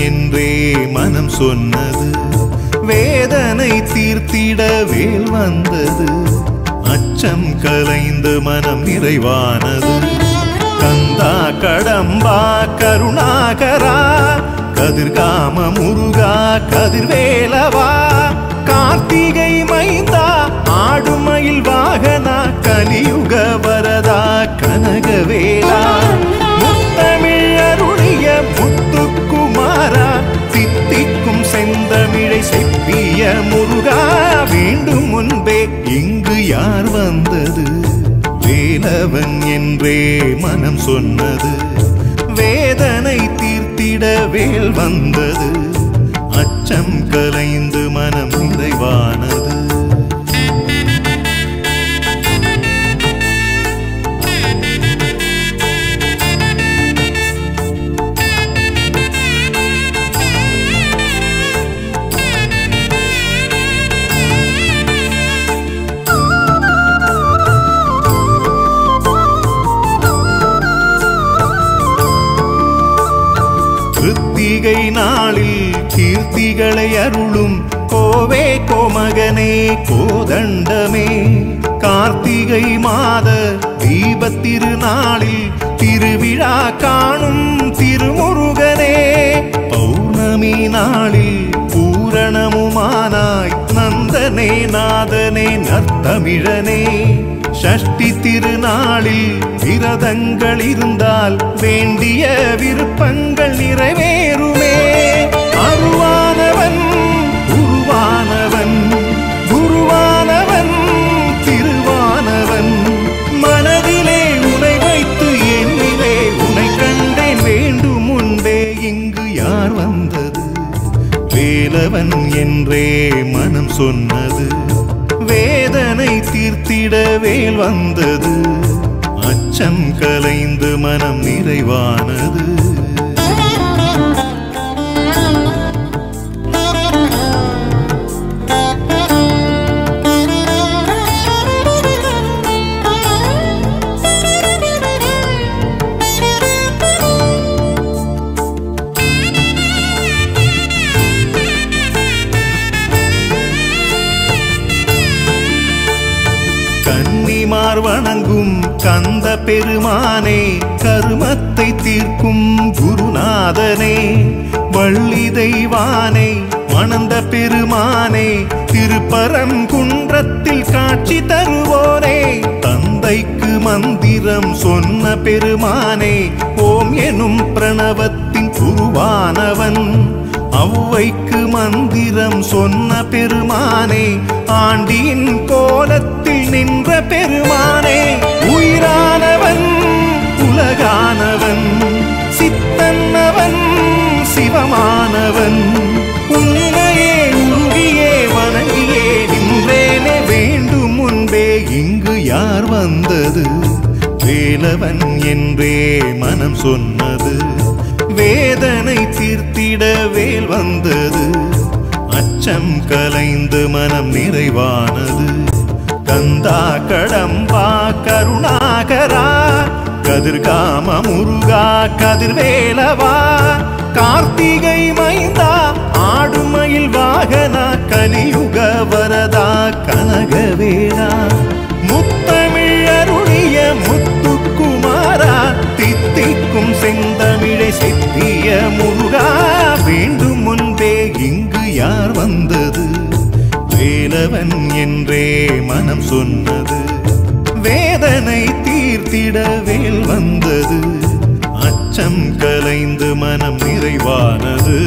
என்றே மனம் சொன்னது, வேதனை தீர்த்திட வேல் வந்தது, அச்சம் கலைந்து மனம் நிறைவானது. கந்தா கடம்பா கருணாகரா, கதிர்காம முருகா கதிர்வேலவா, கார்த்திகை மைந்தா ஆடுமயில் வாகனா, கலியுக வரதா கனகவேலா, முத்தமிழ் அருளிய முத்துக்குமாரா, தித்திக்கும் செந்தமிழை செப்பிய முருகா, வேண்டும் முன்பே இங்கு யார் வந்தது, வேலவன் என்றே மனம் சொன்னது, வேதனை தீர்த்திட வேல் வந்தது, அச்சம் கலைந்து மனம் நிறைவானது. கிருத்திகை நாளில் கீர்த்திகளை அருளும் கோவே கோமகனே கோதண்டமே, கார்த்திகை மாத தீபத்திருநாளில் திருவிழா காணும் திருமுருகனே, பௌர்ணமி நாளில் பூரணமுமானாய் நந்தனே நாதனே நற்தமிழனே, ஷஷ்டி திருநாளில் விரதங்கள் இருந்தால் வேண்டிய விருப்பங்கள் நிறைவேறுமே, அருவானவன் உருவானவன் குருவானவன் திருவானவன், மனதிலே உனை வைத்து என்னிலே உனை கண்டேன், வேண்டும் முன்பே இங்கு யார் வந்தது, வேலவன் என்றே மனம் சொன்னது, வேதனை தீர்த்திட வேல் வந்தது, அச்சம் கலைந்து மனம் நிறைவானது. கன்னிமார் வணங்கும் கந்த பெருமானே, கருமத்தை தீர்க்கும் குருநாதனே, வள்ளி தெய்வானே மணந்த பெருமானே, திருப்பரங்குன்றத்தில் காட்சி தருவோனே, தந்தைக்கு மந்திரம் சொன்ன பெருமானே, ஓம் எனும் பிரணவத்தின் உருவானவன், ஔவைக்கு மந்திரம் சொன்ன பெருமானே, ஆண்டியின் கோலத்தில் நின்ற பெருமானே, உயிரானவன் உலகானவன் சித்தன்னவன் சிவமானவன், உன்னையே உருகியே வணங்கியே நின்றேனே, வேண்டும் முன்பே இங்கு யார் வந்தது, வேலவன் என்றே மனம் சொன்னது, வேதனை தீர்த்திட வேல் வந்தது, அச்சம் கலைந்து மனம் நிறைவானது. கந்தா கடம்பா கருணாகரா, கதிர்காம முருகா கதிர்வேலவா, கார்த்திகை மைந்தா ஆடுமயில் வாகனா, கலியுக வரதா கனகவேலா, முத்தமிழ் அருளிய முத்துக்குமாரா, தித்திக்கும் செந்தமிழை செப்பிய முருகா, வேண்டும் முன்பே இங்கு யார் வந்தது, வேலவன் என்றே மனம் சொன்னது, வேதனை தீர்த்திட வேல் வந்தது, அச்சம் கலைந்து மனம் நிறைவானது.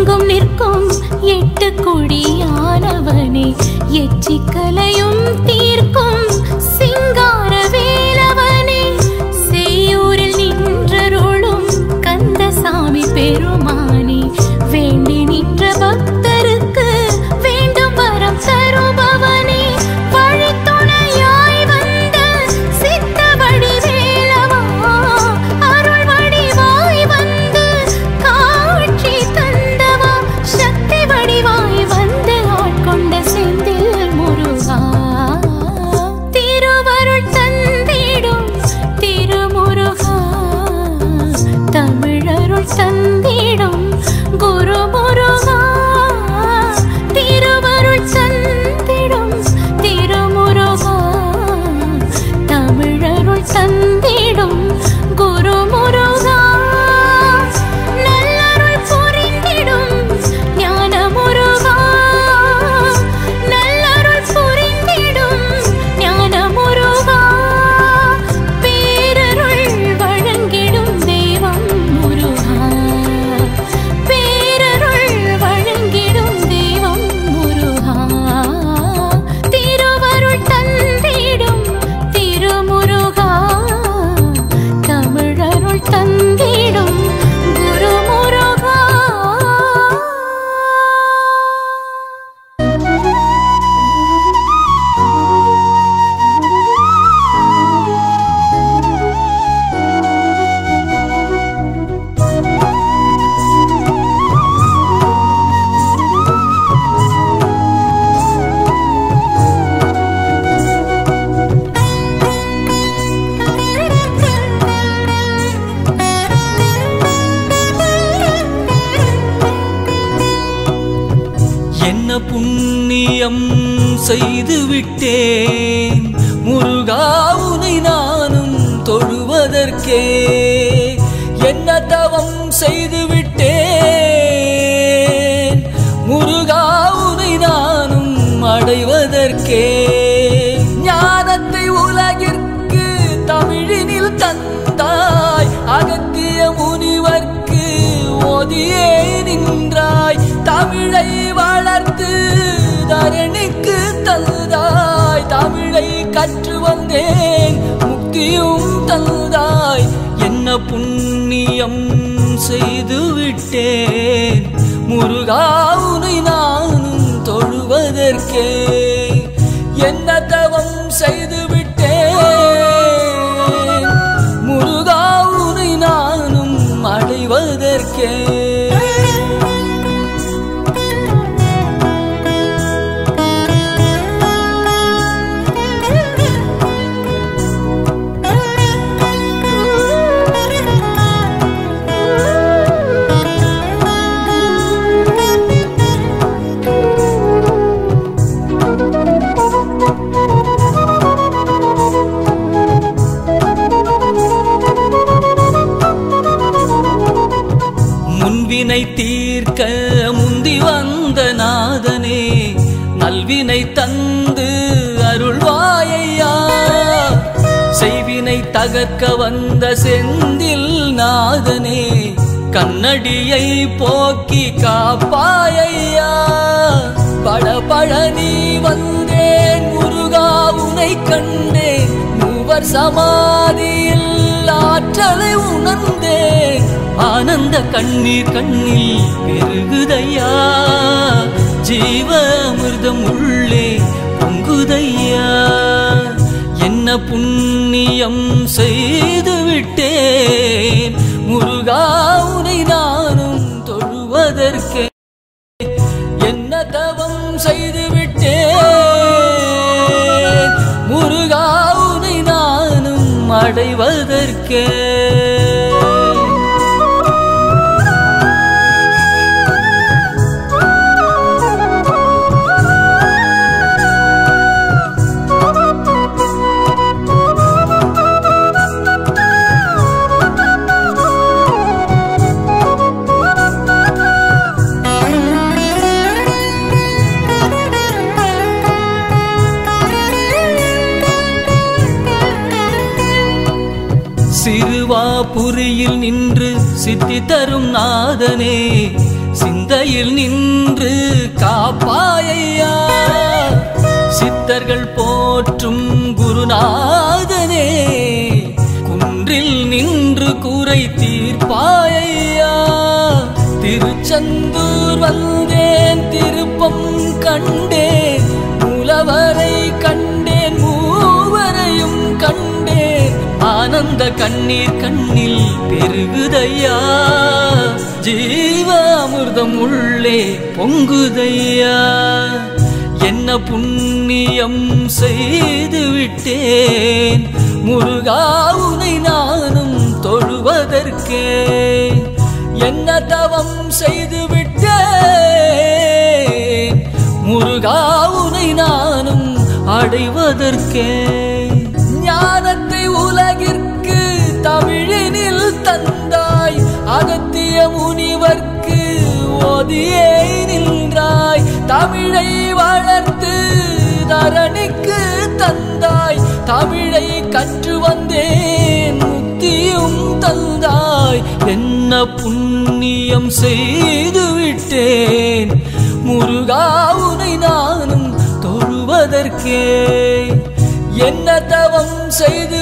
எங்கும் நிற்கும் எட்டு கொடியானவனே எச்சிக்கலையும் தீர்க்கும் சிங்கார வேலவனே செய்யூரில் நின்றருளும் கந்தசாமி பெருமானே வேண்டி நின்ற பக்தருக்கு வேண்டும் வரம் தருபவனே வழித்துணையாய் வந்த சித்த வடிவேலவா அருள் வடிவாய் வந்து காட்சி தந்தவா சக்தி வடிவாய் வந்து ஆட்கொண்ட செந்தில் முருகா திருவருள் தந்திடும் திருமுருகா தமிழருள் தந்திடும் குரு முருகா திருவருள் தந்திடும் திருமுருகா தமிழருள் தந்திடும் குரு முருகா நல்லருள் புரிந்திடும் ஞான முருகா நல்லருள் புரிந்திடும் ஞான முருகா பேரருள் வழங்கிடும் தெய்வம் முருகா பேரருள் வழங்கிடும் தெய்வம் முருகா திருவருள் தந்திடும் திருமுருகா தமிழருள் தந்திடும் குரு முருகா என்ன புண்ணியம் செய்து விட்டேன் முருகா உனை நானும் தொழுவதற்கே என்ன தவம் செய்து விட்டேன் முருகா உனை நானும் அடைவதற்கே ஞானத்தை உலகிற்கு தமிழினில் தந்தாய் அகத்திய முனிவர்க்கு ஓதியே நின்றாய் தமிழை வளர்த்து தரணிக்கு தந்தாய் தமிழை கற்று வந்தேன் முக்தியும் தந்தாய் என்ன புண்ணியம் செய்து விட்டேன் முருகா உனை நானும் தொழுவதற்கே என்ன தவம் செய்து விட்டேன் முருகா உனை நானும் அடைவதற்கே முன்வினை தீர்க்க முந்தி வந்த நாதனே நல்வினை தந்து அருள்வாயையா செய்வினை தகர்க்க வந்த செந்தில் நாதனே கண்ணடியை போக்கி காப்பாயையா பழனி வந்தேன் முருகா உனை கண்டேன் மூவர் சமாதியில் ஆற்றலை உணர்ந்தேன் ஆனந்த கண்ணீர் கண்ணில் பெருகுதையா ஜீவ அமிர்தம் உள்ளே பொங்குதையா என்ன புண்ணியம் செய்து விட்டேன் முருகா உனை நானும் தொழுவதற்கே என்ன தவம் செய்து விட்டேன் முருகா உனை நானும் அடைவதற்கே சிறுவாபுரியில் நின்று சித்தி தரும் நாதனே சிந்தையில் நின்று காப்பாயையா. சித்தர்கள் போற்றும் குருநாதனே, குன்றில் நின்று கூரை தீர்ப்பாயையா. திருச்செந்தூர் வந்தேன், திருப்பம் கண்டேன், மூலவரை கண்டேன், மூவரையும் கண்டேன். ஆனந்த கண்ணீர் கண்ணில் பெருகுதையா, ஜீவ அமிர்தம் உள்ளே பொங்குதையா. என்ன புண்ணியம் செய்து விட்டேன் முருகா உனை நானும் தொழுவதற்கே. என்ன தவம் செய்து விட்டேன் முருகா உனை நானும் அடைவதற்கே. ஞானத்தை உலகிற்கு தமிழினில் தந்தாய், அகத்திய முனிவர்க்கு ஓதியே நின்றாய். தமிழை வளர்த்து தரணிக்கு தந்தாய், தமிழை கற்று வந்தேன் முக்தியும் தந்தாய். என்ன புண்ணியம் செய்து விட்டேன் முருகா உனை நானும் தொழுவதற்கே. என்ன தவம் செய்து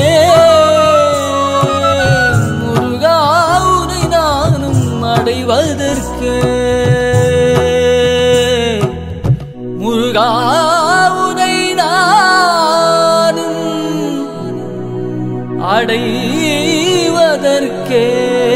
விட்டேன் முருகா உனை நானும் அடைவதற்கே. முருகா உனை நானும் அடைவதற்கே.